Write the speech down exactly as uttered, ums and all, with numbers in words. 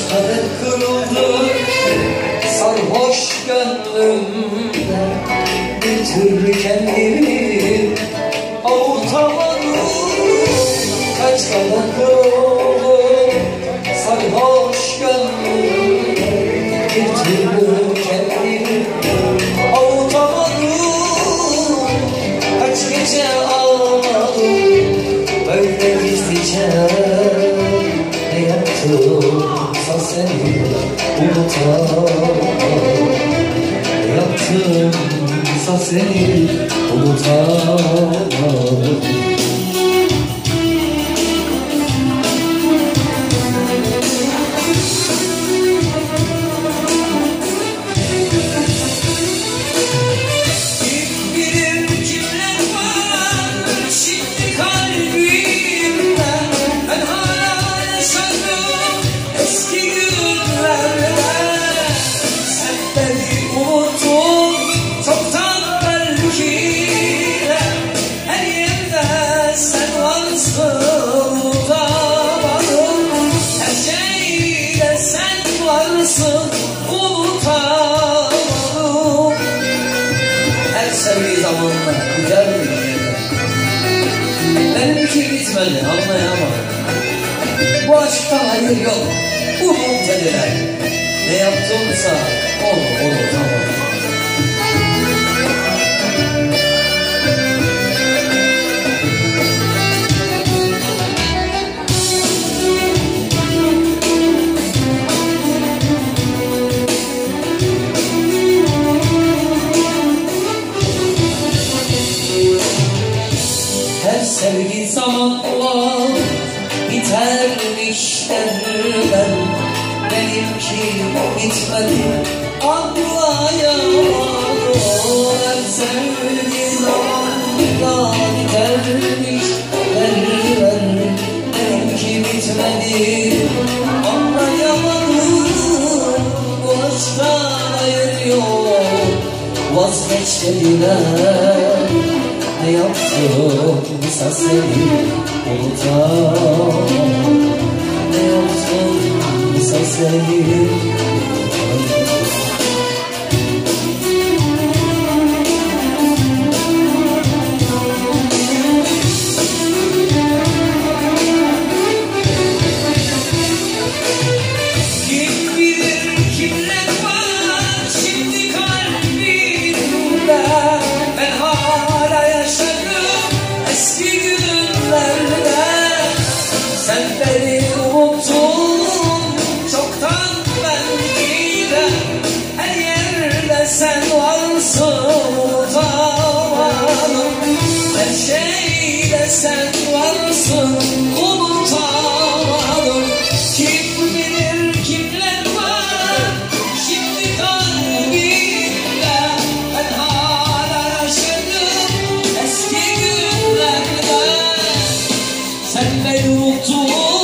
kadeh kırıldı sarhoş gönlümde, bir türlü kendimi avutamadım. Kaç kadeh kırıldı sarhoş gönlümde, bir türlü kendimi avutamadım. Kaç gece ağladım böyle gizlice, ne yaptımsa seni unutamam. Ne yaptımsa seni unutamam. Her sevgi zamanla güzel bir yerler. Benimki gitmedi, anlayamadım. Bu aşkta hayır yok, umut ediler. Ne yaptımsa onu unutamadım. Her sevgi zamanla bitermiş derler. Benimki bitmedi, anlayamadım. Her sevgi zamanla bitermiş derler. Benimki bitmedi, anlayamadım. Bu aşktan hayır yok, vazgeç dediler. Ne yaptımsa seni unutamam. Ne yaptımsa seni unutamam. Kim bilir kimler var şimdi kalbimde, ben hala yaşarım eski günlerde. Sen beni unuttun çoktan, ben giden her yerde sen varsın, unutamadım. Her şeyde sen varsın, unutamadım. Kim bilir kimler var şimdi kalbimde, ben hala yaşadım eski günlerde. Sen beni unuttun